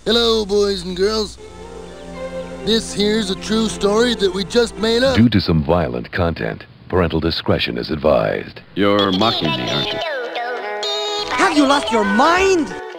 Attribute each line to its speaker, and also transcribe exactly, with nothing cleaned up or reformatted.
Speaker 1: Hello, boys and girls. This here's a true story that we just made up.
Speaker 2: Due to some violent content, parental discretion is advised.
Speaker 3: You're mocking me, aren't you?
Speaker 4: Have you lost your mind?